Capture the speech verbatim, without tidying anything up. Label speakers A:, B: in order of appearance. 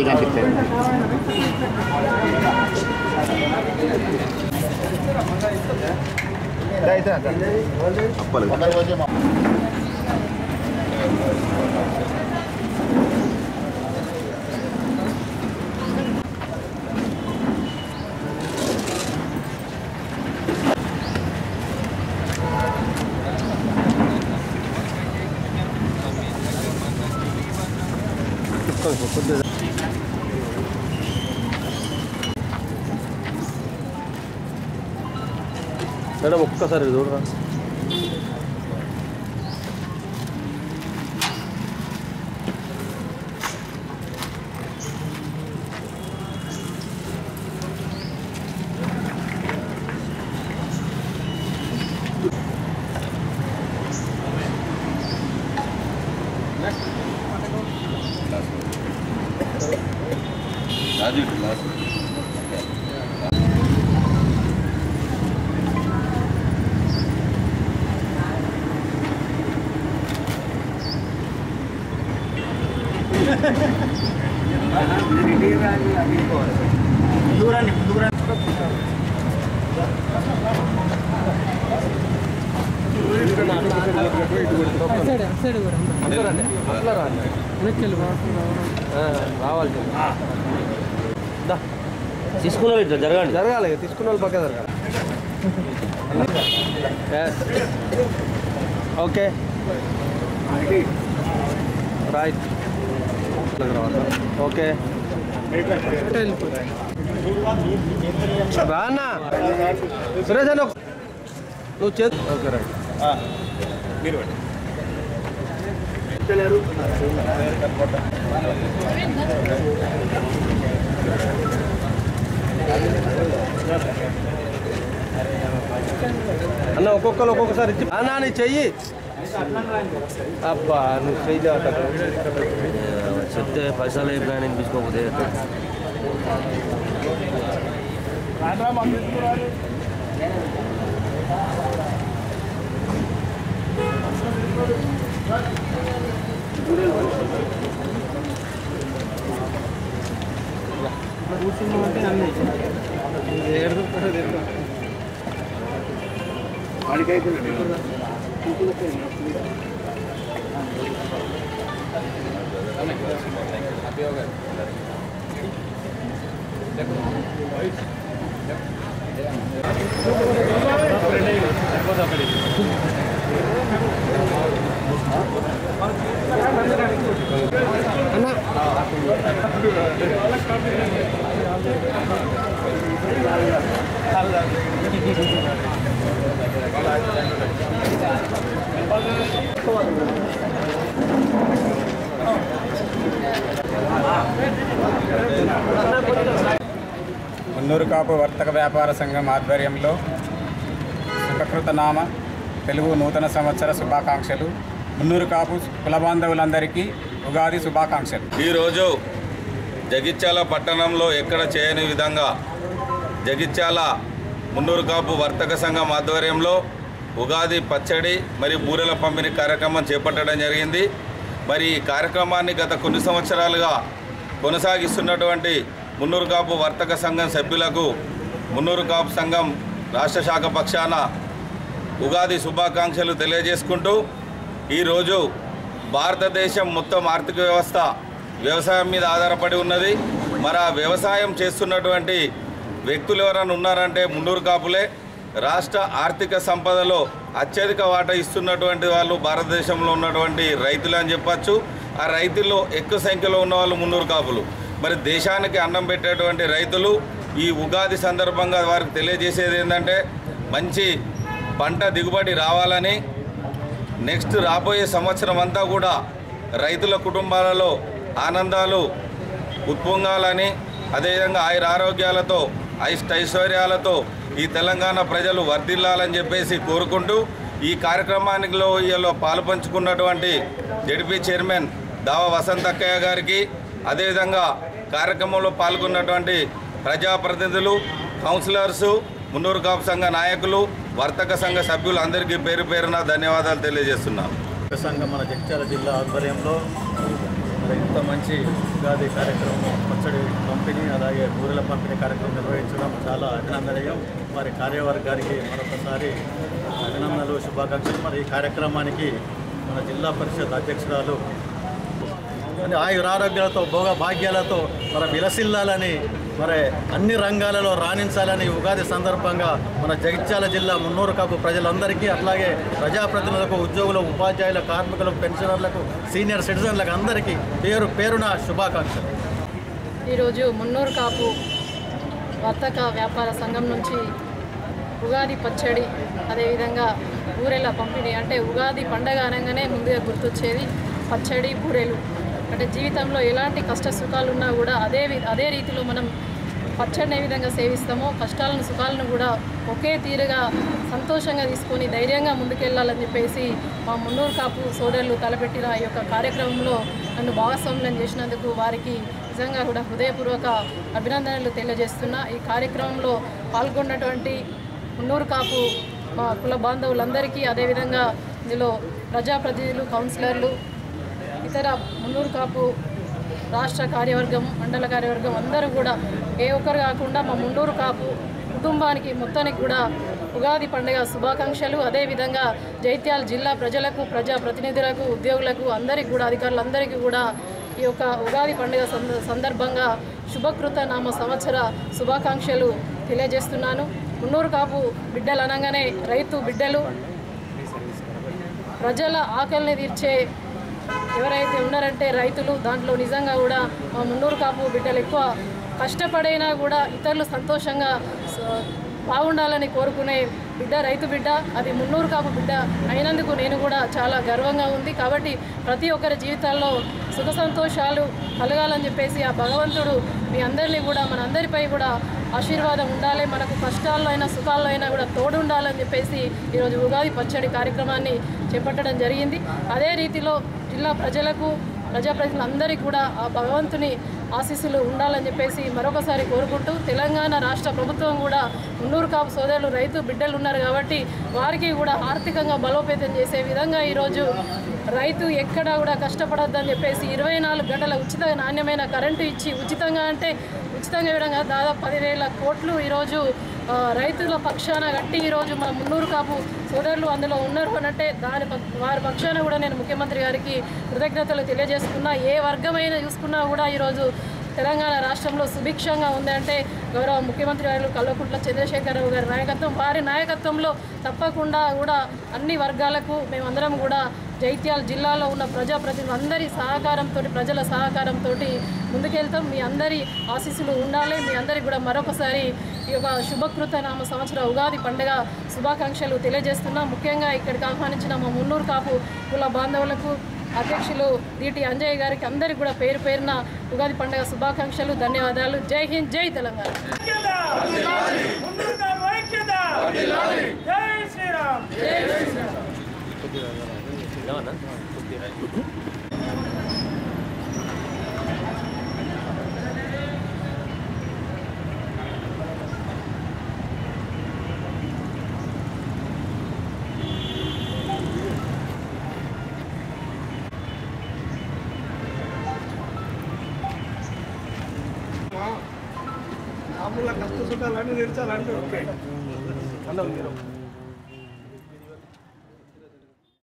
A: మంచిగా అనిపిస్తుంది.
B: మేడం ఒక్కసారి చూడరా.
C: రాజు క్లాస్
A: దూరాన్ని దూరాన్ని
B: రావాలి తీసుకున్న వాళ్ళు ఇట్లా జరగాలి జరగాలి తీసుకున్న వాళ్ళు పక్క జరగాలి. Okay right okay Rana Suresh అన్న నువ్వు చేతి ఓకే రైట్ మీరు అన్న ఒక్కొక్కరు ఒక్కొక్కసారి ఇచ్చి అన్నా నీ చెయ్యి అబ్బా నువ్వు చెయ్యి
D: చెప్తే పైసలు ప్రయాణం తీసుకోకపోతే
E: మున్నూరు కాపు వర్తక వ్యాపార సంఘం ఆధ్వర్యంలో సుఖకృతనామ తెలుగు నూతన సంవత్సర శుభాకాంక్షలు. మున్నూరు కాపు కుల బాంధవులందరికీ ఉగాది శుభాకాంక్షలు.
C: ఈరోజు జగిత్యాల పట్టణంలో ఎక్కడ చేయని విధంగా జగిత్యాల మున్నూరు కాపు వర్తక సంఘం ఆధ్వర్యంలో ఉగాది పచ్చడి మరియు బూరెల పంపిణీ కార్యక్రమం చేపట్టడం జరిగింది. మరి ఈ కార్యక్రమాన్ని గత కొన్ని సంవత్సరాలుగా కొనసాగిస్తున్నటువంటి మున్నూరు కాపు వర్తక సంఘం సభ్యులకు మున్నూరు కాపు సంఘం రాష్ట్ర శాఖ పక్షాన ఉగాది శుభాకాంక్షలు తెలియజేసుకుంటూ, ఈరోజు భారతదేశం మొత్తం ఆర్థిక వ్యవస్థ వ్యవసాయం మీద ఆధారపడి ఉన్నది. మరి ఆ వ్యవసాయం చేస్తున్నటువంటి వ్యక్తులు ఎవరైనా ఉన్నారంటే మున్నూరు కాపులే. రాష్ట్ర ఆర్థిక సంపదలో అత్యధిక వాటా ఇస్తున్నటువంటి వాళ్ళు భారతదేశంలో ఉన్నటువంటి రైతులు అని చెప్పచ్చు. ఆ రైతుల్లో ఎక్కువ సంఖ్యలో ఉన్న వాళ్ళు మున్నూరు కాపులు. మరి దేశానికి అన్నం పెట్టేటువంటి రైతులు ఈ ఉగాది సందర్భంగా వారికి తెలియజేసేది ఏంటంటే మంచి పంట దిగుబడి రావాలని, నెక్స్ట్ రాబోయే సంవత్సరం అంతా కూడా రైతుల కుటుంబాలలో ఆనందాలు ఉత్పొంగాలని, అదేవిధంగా ఆయుర ఆరోగ్యాలతో ఐశ్వర్యాలతో ఈ తెలంగాణ ప్రజలు వర్ధిల్లాలని చెప్పేసి కోరుకుంటూ, ఈ కార్యక్రమానికిలో ఇలా పాలు పంచుకున్నటువంటి జెడ్పీ చైర్మన్ దావ వసంతక్కయ్య గారికి, అదేవిధంగా కార్యక్రమంలో పాల్గొన్నటువంటి ప్రజాప్రతినిధులు, కౌన్సిలర్సు, మున్నూరు కాపు సంఘ నాయకులు, వర్తక సంఘ సభ్యులు అందరికీ పేరు పేరున ధన్యవాదాలు తెలియజేస్తున్నాను.
F: సంఘం మన జగిత్యాల జిల్లా ఆధ్వర్యంలో
A: మరి ఇంత మంచి ఉగాది కార్యక్రమం పచ్చడి పంపిణీ అలాగే బూరెల పంపిణీ కార్యక్రమం నిర్వహించడం చాలా అభినందనీయం. మరి కార్యవర్గానికి మరొకసారి అభినందనలు, శుభాకాంక్షలు. మరి ఈ కార్యక్రమానికి మన జిల్లా పరిషత్ అధ్యక్షురాలు అంటే ఆయురారోగ్యాలతో భోగ భాగ్యాలతో మరి విలసిల్లాలని, మరి అన్ని రంగాలలో రాణించాలని ఉగాది సందర్భంగా మన జగిత్యాల జిల్లా మున్నూరు కాపు ప్రజలందరికీ, అట్లాగే ప్రజాప్రతినిధులకు, ఉద్యోగులకు, ఉపాధ్యాయుల, కార్మికులకు, పెన్షనర్లకు, సీనియర్ సిటిజన్లకు అందరికీ పేరు పేరున శుభాకాంక్షలు.
F: ఈరోజు మున్నూరు కాపు వర్తక వ్యాపార సంఘం నుంచి ఉగాది పచ్చడి, అదేవిధంగా బూరెల పంపిణీ, అంటే ఉగాది పండగ అనగానే ముందుగా గుర్తొచ్చేది పచ్చడి, బూరెలు. అంటే జీవితంలో ఎలాంటి కష్ట సుఖాలు ఉన్నా కూడా అదే అదే రీతిలో మనం పచ్చడిని ఏ విధంగా సేవిస్తామో కష్టాలను సుఖాలను కూడా ఒకే తీరుగా సంతోషంగా తీసుకొని ధైర్యంగా ముందుకెళ్లాలని చెప్పేసి మా మున్నూరు కాపు సోదరులు తలపెట్టిన ఈ యొక్క కార్యక్రమంలో నన్ను భాగస్వామ్యం చేసినందుకు వారికి నిజంగా కూడా హృదయపూర్వక అభినందనలు తెలియజేస్తున్నా. ఈ కార్యక్రమంలో పాల్గొన్నటువంటి మున్నూరు కాపు మా కుల బాంధవులందరికీ, అదేవిధంగా ఇందులో ప్రజాప్రతినిధులు, కౌన్సిలర్లు, ఇతర మున్నూరు కాపు రాష్ట్ర కార్యవర్గం, మండల కార్యవర్గం అందరూ కూడా ఏ ఒక్కరు కాకుండా మా మున్నూరు కాపు కుటుంబానికి మొత్తానికి కూడా ఉగాది పండుగ శుభాకాంక్షలు. అదేవిధంగా జైత్యాల జిల్లా ప్రజలకు, ప్రజాప్రతినిధులకు, ఉద్యోగులకు అందరికీ కూడా, అధికారులందరికీ కూడా ఈ యొక్క ఉగాది పండుగ సందర్భంగా శుభకృత నామ సంవత్సర శుభాకాంక్షలు తెలియజేస్తున్నాను. మున్నూరు కాపు బిడ్డలు అనగానే రైతు బిడ్డలు, ప్రజల ఆకలిని తీర్చే ఎవరైతే ఉన్నారంటే రైతులు. దాంట్లో నిజంగా కూడా మా మున్నూరు కాపు బిడ్డలు ఎక్కువ కష్టపడైనా కూడా ఇతరులు సంతోషంగా బాగుండాలని కోరుకునే బిడ్డ రైతు బిడ్డ. అది మున్నూరు కాపు బిడ్డ అయినందుకు నేను కూడా చాలా గర్వంగా ఉంది. కాబట్టి ప్రతి ఒక్కరి జీవితాల్లో సుఖ సంతోషాలు కలగాలని చెప్పేసి ఆ భగవంతుడు మీ అందరినీ కూడా, మన అందరిపై కూడా ఆశీర్వాదం ఉండాలి, మనకు కష్టాల్లో అయినా సుఖాల్లో అయినా కూడా తోడు ఉండాలని చెప్పేసి ఈరోజు ఉగాది పచ్చడి కార్యక్రమాన్ని చేపట్టడం జరిగింది. అదే రీతిలో జిల్లా ప్రజలకు, ప్రజాప్రతినిధులందరికీ కూడా ఆ భగవంతుని ఆశీస్సులు ఉండాలని చెప్పేసి మరొకసారి కోరుకుంటూ, తెలంగాణ రాష్ట్ర ప్రభుత్వం కూడా మున్నూరు కాపు సోదరులు రైతు బిడ్డలు ఉన్నారు కాబట్టి వారికి కూడా ఆర్థికంగా బలోపేతం చేసే విధంగా ఈరోజు రైతు ఎక్కడా కూడా కష్టపడొద్దని చెప్పేసి ఇరవై నాలుగు గంటల ఉచిత నాణ్యమైన కరెంటు ఇచ్చి, ఉచితంగా అంటే ఉచితంగా ఇవ్వడం కాదు, దాదాపు పదివేల కోట్లు ఈరోజు రైతుల పక్షాన కట్టి ఈరోజు మన మున్నూరు కాపు సోదరులు అందులో ఉన్నారు అనంటే దాని వారి పక్షాన కూడా నేను ముఖ్యమంత్రి గారికి కృతజ్ఞతలు తెలియజేసుకున్నా. ఏ వర్గమైనా చూసుకున్నా కూడా ఈరోజు తెలంగాణ రాష్ట్రంలో సుభిక్షంగా ఉందంటే గౌరవ ముఖ్యమంత్రి గారు కల్వకుంట్ల చంద్రశేఖరరావు గారి నాయకత్వం, వారి నాయకత్వంలో తప్పకుండా కూడా అన్ని వర్గాలకు మేమందరం కూడా జైత్యాల జిల్లాలో ఉన్న ప్రజాప్రతినిధులు అందరి సహకారంతో, ప్రజల సహకారంతో ముందుకెళ్తాం. మీ అందరి ఆశీస్సులు ఉండాలి. మీ అందరికి కూడా మరొకసారి ఈ యొక్క శుభకృత నామ సంవత్సర ఉగాది పండుగ శుభాకాంక్షలు తెలియజేస్తున్నాం. ముఖ్యంగా ఇక్కడికి ఆహ్వానించిన మా మున్నూరు కాపు కుల బాంధవులకు, అధ్యక్షులు దీటి అంజయ్య గారికి అందరికీ కూడా పేరు పేరున ఉగాది పండుగ శుభాకాంక్షలు, ధన్యవాదాలు. జై హింద్, జై తెలంగాణ.
B: మామూలుగా కష్ట సుఖాలన్నీ తీర్చాలంటే ఓకే అన్న